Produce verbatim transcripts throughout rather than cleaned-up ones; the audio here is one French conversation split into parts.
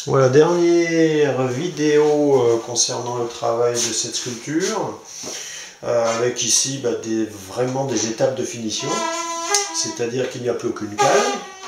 Voilà, dernière vidéo euh, concernant le travail de cette sculpture, euh, avec ici bah, des, vraiment des étapes de finition, c'est-à-dire qu'il n'y a plus aucune cale.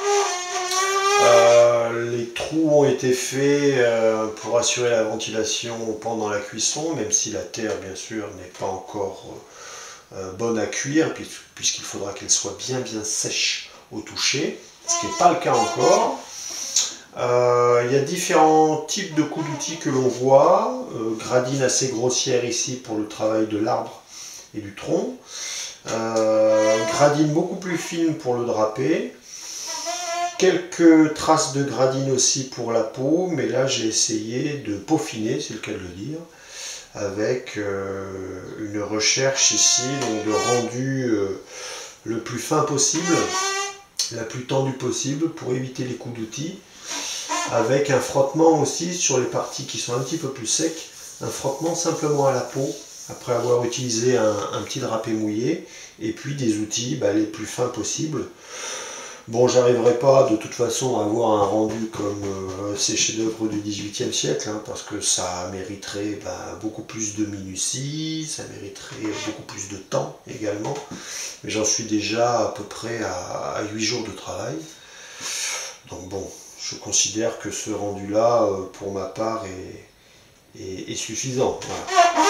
Euh, les trous ont été faits euh, pour assurer la ventilation pendant la cuisson, même si la terre bien sûr n'est pas encore euh, bonne à cuire, puisqu'il faudra qu'elle soit bien bien sèche au toucher, ce qui n'est pas le cas encore. Euh, il y a différents types de coups d'outils que l'on voit, euh, gradines assez grossières ici pour le travail de l'arbre et du tronc, euh, gradines beaucoup plus fines pour le drapé, quelques traces de gradines aussi pour la peau, mais là j'ai essayé de peaufiner, c'est le cas de le dire, avec euh, une recherche ici donc de rendu euh, le plus fin possible, la plus tendue possible pour éviter les coups d'outils, avec un frottement aussi sur les parties qui sont un petit peu plus secs, un frottement simplement à la peau après avoir utilisé un, un petit drapé mouillé, et puis des outils bah, les plus fins possibles. Bon, j'arriverai pas de toute façon à avoir un rendu comme euh, ces chefs-d'œuvre du dix-huitième siècle, hein, parce que ça mériterait bah, beaucoup plus de minutie, ça mériterait beaucoup plus de temps également, mais j'en suis déjà à peu près à, à huit jours de travail. Donc bon, je considère que ce rendu-là, euh, pour ma part, est, est, est suffisant. Voilà.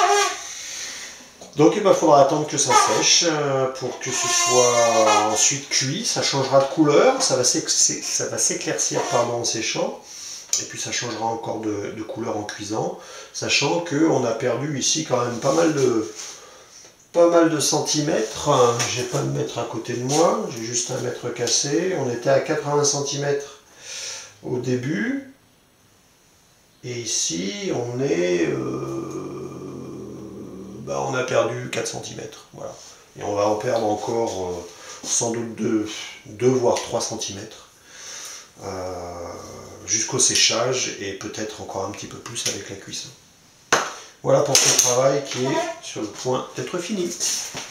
Donc il bah, faudra attendre que ça sèche euh, pour que ce soit ensuite cuit. Ça changera de couleur, ça va s'éclaircir en séchant, et puis ça changera encore de, de couleur en cuisant, sachant qu'on a perdu ici quand même pas mal de, pas mal de centimètres. J'ai pas de mètre à côté de moi, j'ai juste un mètre cassé. On était à quatre-vingts centimètres au début, et ici on est... Euh, bah, on a perdu quatre centimètres, voilà. Et on va en perdre encore euh, sans doute deux voire trois centimètres euh, jusqu'au séchage, et peut-être encore un petit peu plus avec la cuisson. Voilà pour ce travail qui est sur le point d'être fini.